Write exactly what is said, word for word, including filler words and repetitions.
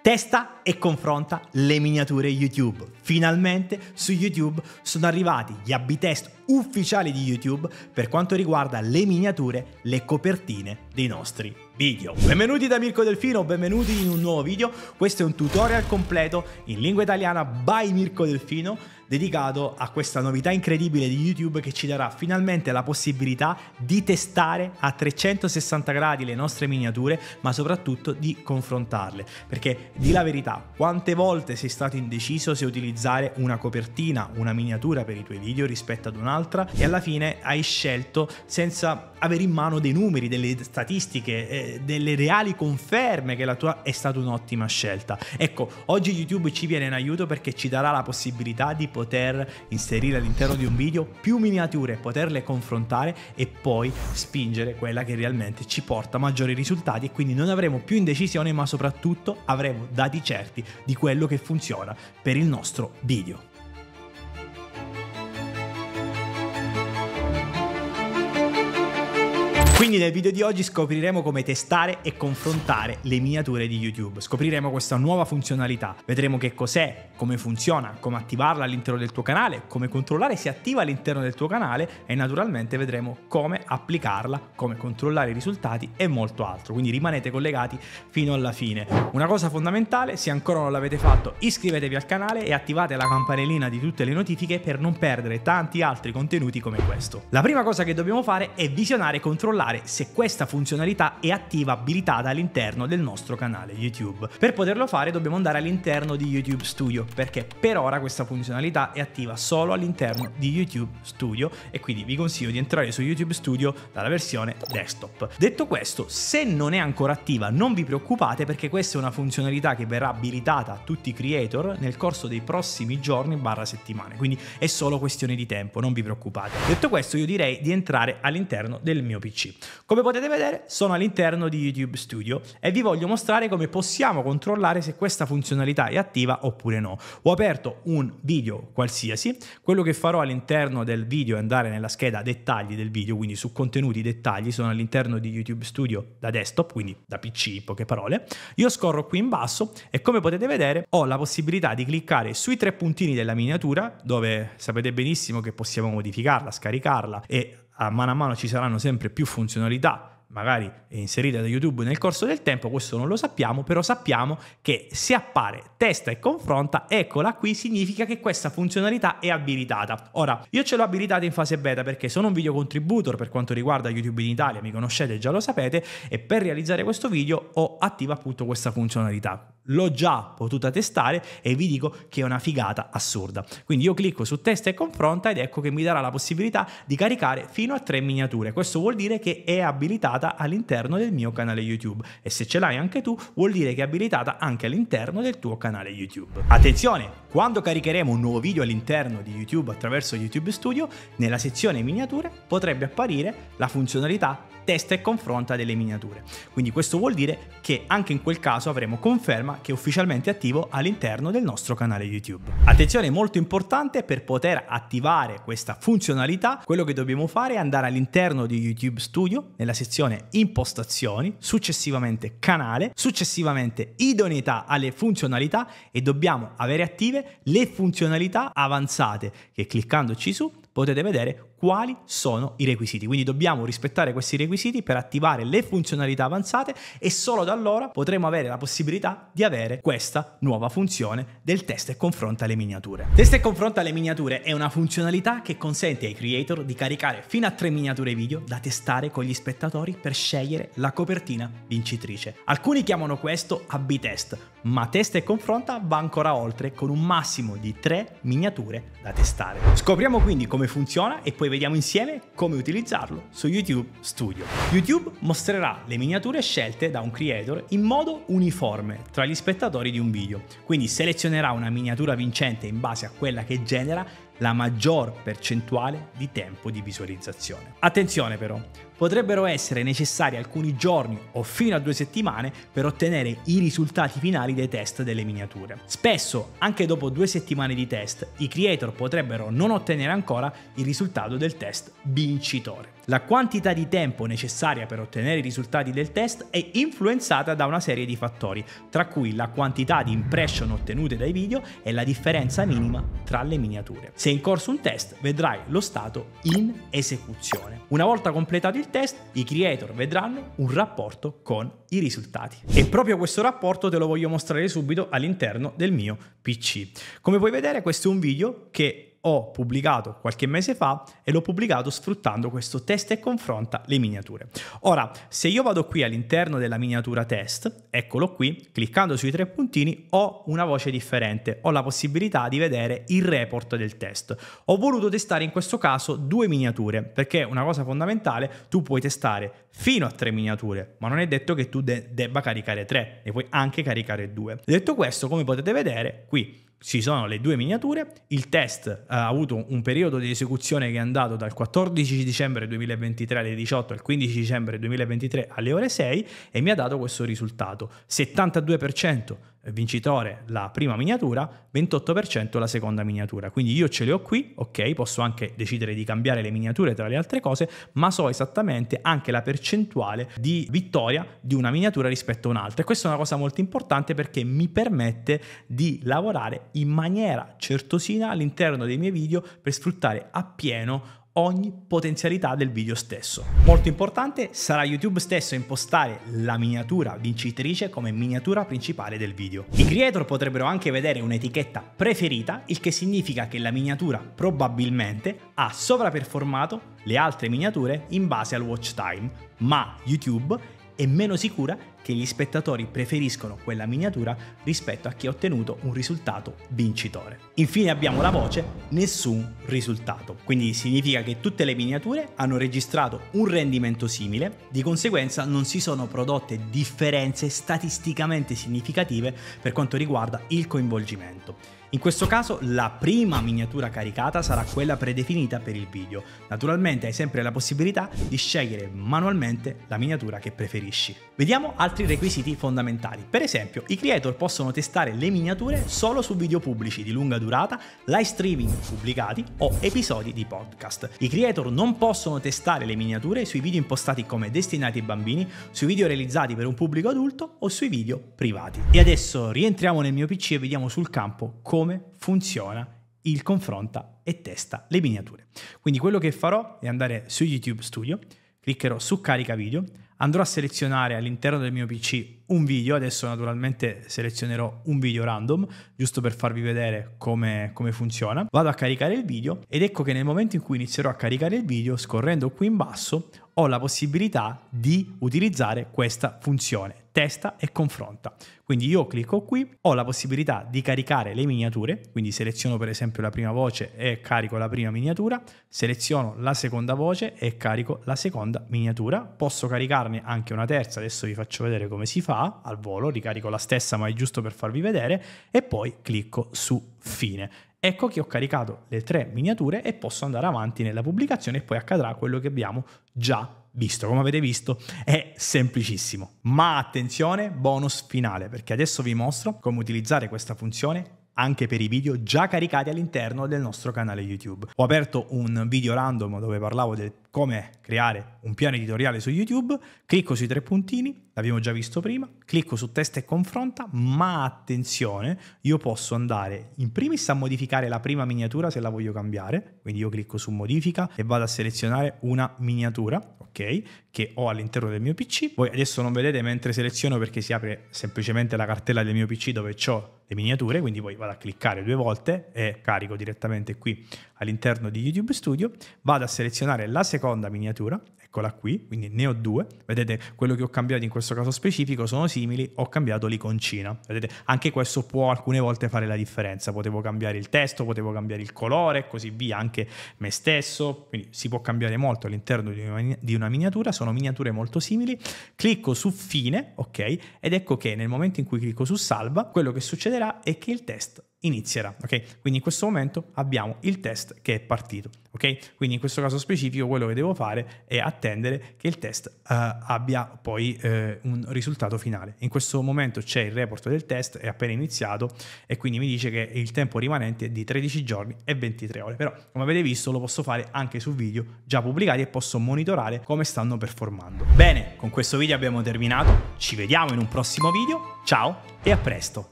Testa e confronta le miniature YouTube. Finalmente su YouTube sono arrivati gli A B test ufficiali di YouTube per quanto riguarda le miniature, le copertine dei nostri video. Benvenuti da Mirko Delfino, benvenuti in un nuovo video. Questo è un tutorial completo in lingua italiana by Mirko Delfino, dedicato a questa novità incredibile di YouTube che ci darà finalmente la possibilità di testare a trecentosessanta gradi le nostre miniature, ma soprattutto di confrontarle. Perché di la verità, quante volte sei stato indeciso se utilizzare una copertina, una miniatura per i tuoi video rispetto ad un'altra, e alla fine hai scelto senza avere in mano dei numeri, delle statistiche, eh, delle reali conferme che la tua è stata un'ottima scelta. Ecco, oggi YouTube ci viene in aiuto perché ci darà la possibilità di poter inserire all'interno di un video più miniature, poterle confrontare e poi spingere quella che realmente ci porta maggiori risultati, e quindi non avremo più indecisione, ma soprattutto avremo dati certi di quello che funziona per il nostro video. Quindi nel video di oggi scopriremo come testare e confrontare le miniature di YouTube. Scopriremo questa nuova funzionalità, vedremo che cos'è, come funziona, come attivarla all'interno del tuo canale, come controllare se attiva all'interno del tuo canale e naturalmente vedremo come applicarla, come controllare i risultati e molto altro. Quindi rimanete collegati fino alla fine. Una cosa fondamentale, se ancora non l'avete fatto, iscrivetevi al canale e attivate la campanellina di tutte le notifiche per non perdere tanti altri contenuti come questo. La prima cosa che dobbiamo fare è visionare e controllare se questa funzionalità è attiva, abilitata all'interno del nostro canale YouTube. Per poterlo fare dobbiamo andare all'interno di YouTube Studio, perché per ora questa funzionalità è attiva solo all'interno di YouTube Studio e quindi vi consiglio di entrare su YouTube Studio dalla versione desktop. Detto questo, se non è ancora attiva non vi preoccupate, perché questa è una funzionalità che verrà abilitata a tutti i creator nel corso dei prossimi giorni barra settimane, quindi è solo questione di tempo, non vi preoccupate. Detto questo, io direi di entrare all'interno del mio P C. Come potete vedere sono all'interno di YouTube Studio e vi voglio mostrare come possiamo controllare se questa funzionalità è attiva oppure no. Ho aperto un video qualsiasi, quello che farò all'interno del video è andare nella scheda dettagli del video, quindi su contenuti dettagli, sono all'interno di YouTube Studio da desktop, quindi da P C in poche parole. Io scorro qui in basso e come potete vedere ho la possibilità di cliccare sui tre puntini della miniatura, dove sapete benissimo che possiamo modificarla, scaricarla e a mano a mano ci saranno sempre più funzionalità magari inserite da YouTube nel corso del tempo. Questo non lo sappiamo, però sappiamo che se appare testa e confronta, eccola qui, significa che questa funzionalità è abilitata. Ora, io ce l'ho abilitata in fase beta perché sono un video contributor per quanto riguarda YouTube in Italia, mi conoscete, già lo sapete, e per realizzare questo video ho attiva appunto questa funzionalità. L'ho già potuta testare e vi dico che è una figata assurda. Quindi io clicco su testa e confronta ed ecco che mi darà la possibilità di caricare fino a tre miniature. Questo vuol dire che è abilitata all'interno del mio canale YouTube, e se ce l'hai anche tu vuol dire che è abilitata anche all'interno del tuo canale YouTube. Attenzione, quando caricheremo un nuovo video all'interno di YouTube attraverso YouTube Studio, nella sezione miniature potrebbe apparire la funzionalità testa e confronta delle miniature. Quindi questo vuol dire che anche in quel caso avremo conferma che è ufficialmente attivo all'interno del nostro canale YouTube. Attenzione, molto importante: per poter attivare questa funzionalità quello che dobbiamo fare è andare all'interno di YouTube Studio nella sezione impostazioni, successivamente canale, successivamente idoneità alle funzionalità, e dobbiamo avere attive le funzionalità avanzate che cliccandoci su potete vedere quali sono i requisiti. Quindi dobbiamo rispettare questi requisiti per attivare le funzionalità avanzate, e solo da allora potremo avere la possibilità di avere questa nuova funzione del testa e confronta le miniature. Testa e confronta le miniature è una funzionalità che consente ai creator di caricare fino a tre miniature video da testare con gli spettatori per scegliere la copertina vincitrice. Alcuni chiamano questo A B test, ma testa e confronta va ancora oltre, con un massimo di tre miniature da testare. Scopriamo quindi come funziona e poi vediamo insieme come utilizzarlo su YouTube Studio. YouTube mostrerà le miniature scelte da un creator in modo uniforme tra gli spettatori di un video, quindi selezionerà una miniatura vincente in base a quella che genera la maggior percentuale di tempo di visualizzazione. Attenzione però, potrebbero essere necessari alcuni giorni o fino a due settimane per ottenere i risultati finali dei test delle miniature. Spesso, anche dopo due settimane di test, i creator potrebbero non ottenere ancora il risultato del test vincitore. La quantità di tempo necessaria per ottenere i risultati del test è influenzata da una serie di fattori, tra cui la quantità di impression ottenute dai video e la differenza minima tra le miniature. Se è in corso un test, vedrai lo stato in esecuzione. Una volta completato il test, i creator vedranno un rapporto con i risultati. E proprio questo rapporto te lo voglio mostrare subito all'interno del mio P C. Come puoi vedere, questo è un video che ho pubblicato qualche mese fa e l'ho pubblicato sfruttando questo testa e confronta le miniature. Ora, se io vado qui all'interno della miniatura test, eccolo qui, cliccando sui tre puntini ho una voce differente, ho la possibilità di vedere il report del test. Ho voluto testare in questo caso due miniature, perché una cosa fondamentale, tu puoi testare fino a tre miniature, ma non è detto che tu de- debba caricare tre, ne puoi anche caricare due. Detto questo, come potete vedere, qui ci sono le due miniature, il test ha avuto un periodo di esecuzione che è andato dal quattordici dicembre duemilaventitré alle diciotto al quindici dicembre duemilaventitré alle ore sei e mi ha dato questo risultato: settantadue per cento vincitore la prima miniatura, ventotto per cento la seconda miniatura. Quindi io ce le ho qui, ok, posso anche decidere di cambiare le miniature tra le altre cose, ma so esattamente anche la percentuale di vittoria di una miniatura rispetto a un'altra. E questa è una cosa molto importante perché mi permette di lavorare in maniera certosina all'interno dei miei video per sfruttare appieno ogni potenzialità del video stesso. Molto importante, sarà YouTube stesso a impostare la miniatura vincitrice come miniatura principale del video. I creator potrebbero anche vedere un'etichetta preferita, il che significa che la miniatura probabilmente ha sovraperformato le altre miniature in base al watch time, ma YouTube è meno sicura che gli spettatori preferiscono quella miniatura rispetto a chi ha ottenuto un risultato vincitore. Infine abbiamo la voce nessun risultato, quindi significa che tutte le miniature hanno registrato un rendimento simile, di conseguenza non si sono prodotte differenze statisticamente significative per quanto riguarda il coinvolgimento. In questo caso la prima miniatura caricata sarà quella predefinita per il video. Naturalmente hai sempre la possibilità di scegliere manualmente la miniatura che preferisci. Vediamo altri requisiti fondamentali. Per esempio, i creator possono testare le miniature solo su video pubblici di lunga durata, live streaming pubblicati o episodi di podcast. I creator non possono testare le miniature sui video impostati come destinati ai bambini, sui video realizzati per un pubblico adulto o sui video privati. E adesso rientriamo nel mio P C e vediamo sul campo come come funziona il confronta e testa le miniature. Quindi quello che farò è andare su YouTube Studio, cliccherò su carica video, andrò a selezionare all'interno del mio P C un video, adesso naturalmente selezionerò un video random, giusto per farvi vedere come, come funziona. Vado a caricare il video ed ecco che nel momento in cui inizierò a caricare il video, scorrendo qui in basso, ho la possibilità di utilizzare questa funzione, testa e confronta. Quindi io clicco qui, ho la possibilità di caricare le miniature, quindi seleziono per esempio la prima voce e carico la prima miniatura, seleziono la seconda voce e carico la seconda miniatura, posso caricarne anche una terza, adesso vi faccio vedere come si fa al volo, ricarico la stessa ma è giusto per farvi vedere e poi clicco su fine. Ecco che ho caricato le tre miniature e posso andare avanti nella pubblicazione e poi accadrà quello che abbiamo già visto. Come avete visto è semplicissimo, ma attenzione, bonus finale, perché adesso vi mostro come utilizzare questa funzione anche per i video già caricati all'interno del nostro canale YouTube. Ho aperto un video random dove parlavo del come creare un piano editoriale su YouTube, clicco sui tre puntini, l'abbiamo già visto prima, clicco su testa e confronta, ma attenzione, io posso andare in primis a modificare la prima miniatura se la voglio cambiare, quindi io clicco su modifica e vado a selezionare una miniatura, ok, che ho all'interno del mio P C. Voi adesso non vedete mentre seleziono perché si apre semplicemente la cartella del mio P C dove ho le miniature, quindi poi vado a cliccare due volte e carico direttamente qui all'interno di YouTube Studio, vado a selezionare la seconda miniatura, eccola qui, quindi ne ho due, vedete quello che ho cambiato in questo caso specifico sono simili, ho cambiato l'iconcina, vedete anche questo può alcune volte fare la differenza, potevo cambiare il testo, potevo cambiare il colore e così via, anche me stesso, quindi si può cambiare molto all'interno di una miniatura, sono miniature molto simili, clicco su fine, ok, ed ecco che nel momento in cui clicco su salva, quello che succederà è che il test inizierà, ok? Quindi in questo momento abbiamo il test che è partito, ok? Quindi in questo caso specifico quello che devo fare è attendere che il test uh, abbia poi uh, un risultato finale. In questo momento c'è il report del test, è appena iniziato e quindi mi dice che il tempo rimanente è di tredici giorni e ventitré ore, però come avete visto lo posso fare anche su video già pubblicati e posso monitorare come stanno performando. Bene, con questo video abbiamo terminato, ci vediamo in un prossimo video, ciao e a presto!